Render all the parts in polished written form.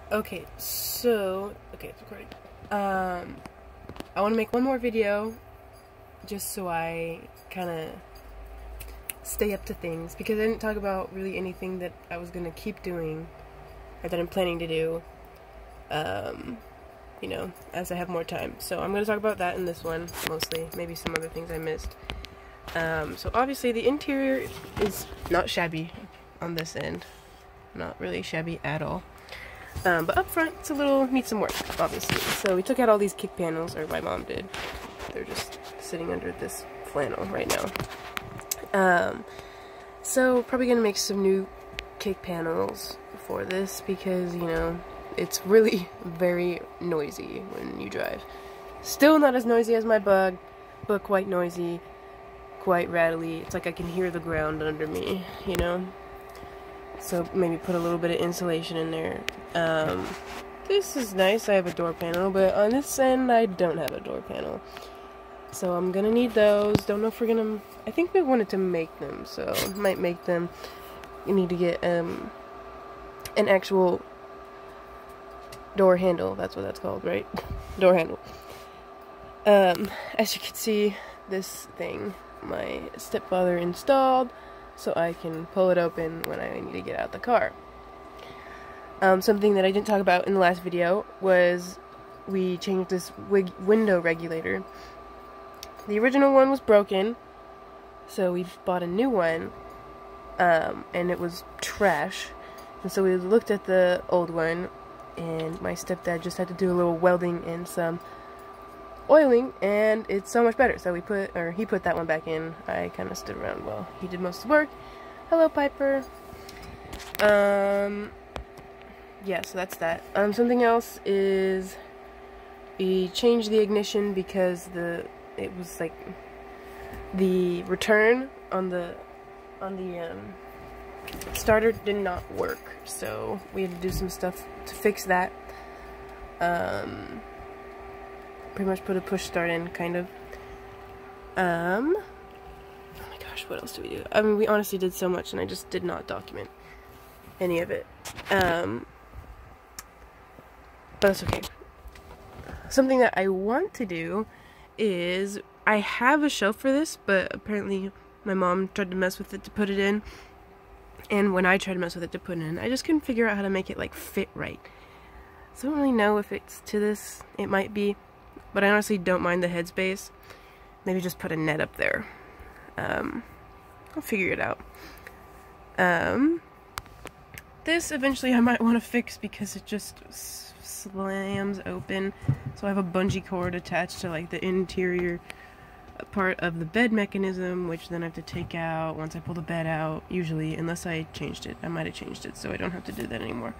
Okay, so, it's recording. I want to make one more video, just so I kind of stay up to things, because I didn't talk about really anything that I was going to keep doing, or that I'm planning to do, you know, as I have more time. So I'm going to talk about that in this one, mostly, maybe some other things I missed. So obviously the interior is not shabby on this end, not really shabby at all. But up front, it's a little, needs some work, obviously. So we took out all these kick panels, or my mom did. They're just sitting under this flannel right now. So probably gonna make some new kick panels for this, because, you know, it's really very noisy when you drive. Still not as noisy as my Bug, but quite noisy, quite rattly. It's like I can hear the ground under me, you know? So maybe put a little bit of insulation in there. This is nice, I have a door panel, but on this end I don't have a door panel. So I'm gonna need those. Don't know if we're gonna, I think we wanted to make them, so might make them. You need to get an actual door handle, that's what that's called, right? Door handle. As you can see, this thing my stepfather installed, so I can pull it open when I need to get out the car. Something that I didn't talk about in the last video was we changed this window regulator. The original one was broken, so we bought a new one, and it was trash. And so we looked at the old one, and my stepdad just had to do a little welding and some oiling, and it's so much better. So he put that one back in. I kind of stood around while he did most of the work. Hello, Piper. Yeah, so that's that. Something else is we changed the ignition because it was like the return on the starter did not work, so we had to do some stuff to fix that. Pretty much put a push start in, kind of. Oh my gosh, what else did we do? I mean, we honestly did so much, and I just did not document any of it. But that's okay. Something that I want to do is, I have a shelf for this, but apparently my mom tried to mess with it to put it in, and when I tried to mess with it to put it in, I just couldn't figure out how to make it, like, fit right. So I don't really know if it's to this. It might be. But I honestly don't mind the headspace. Maybe just put a net up there. I'll figure it out. This eventually I might want to fix because it just slams open. So I have a bungee cord attached to like the interior part of the bed mechanism, which then I have to take out once I pull the bed out, usually, unless I changed it. I might have changed it, so I don't have to do that anymore.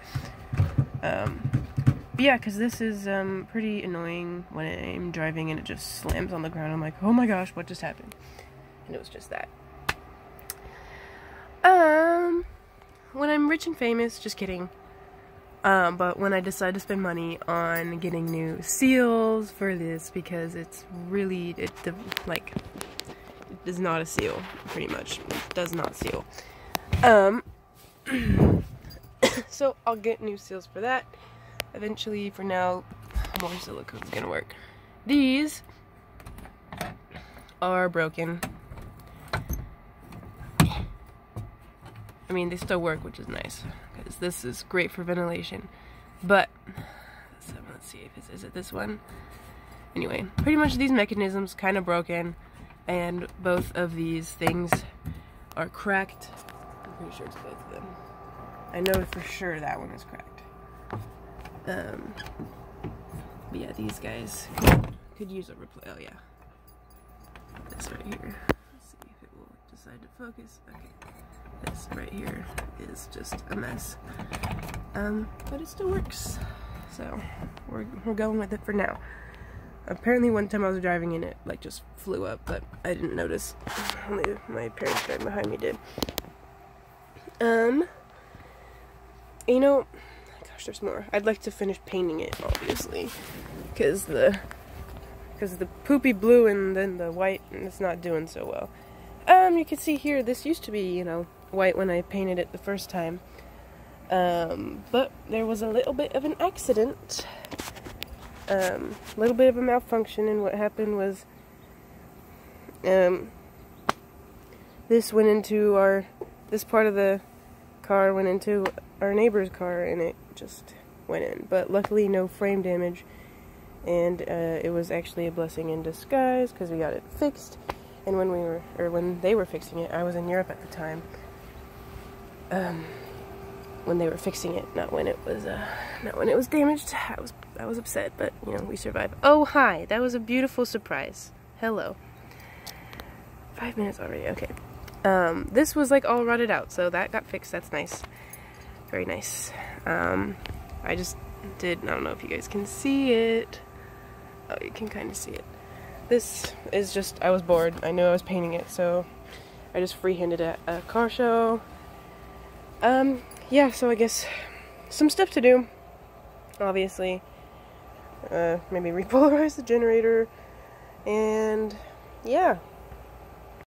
Yeah, because this is pretty annoying when I'm driving and it just slams on the ground. I'm like, oh my gosh, what just happened? And it was just that. When I'm rich and famous, just kidding. But when I decide to spend money on getting new seals for this, because it's really, it is not a seal, pretty much. It does not seal. So I'll get new seals for that. Eventually. For now, more silicone's gonna work. These are broken. I mean, they still work, which is nice, because this is great for ventilation. But, let's see, is it this one? Anyway, pretty much these mechanisms kind of broken, and both of these things are cracked. I'm pretty sure it's both of them. I know for sure that one is cracked. But yeah, these guys could use a replay. Oh yeah, this right here. Let's see if it will decide to focus. Okay, this right here is just a mess. But it still works. So we're going with it for now. Apparently, one time I was driving and it like just flew up, but I didn't notice. Only my parents driving behind me did. You know. There's more. I'd like to finish painting it, obviously, because the poopy blue and then the white, and it's not doing so well. You can see here, this used to be, you know, white when I painted it the first time. But there was a little bit of an accident, a little bit of a malfunction, and what happened was, this part of the car went into our neighbor's car, and it just went in. But luckily no frame damage, and it was actually a blessing in disguise because we got it fixed. And when they were fixing it, I was in Europe at the time. When they were fixing it, not when it was damaged. I was upset, but you know, we survived. Oh hi, that was a beautiful surprise. Hello. 5 minutes already. Okay. This was like all rotted out, so that got fixed. That's nice. Very nice. I don't know if you guys can see it. Oh, you can kind of see it. This is just, I was bored. I knew I was painting it, so I just freehanded at a car show. Yeah, so I guess some stuff to do, obviously. Maybe repolarize the generator, and yeah.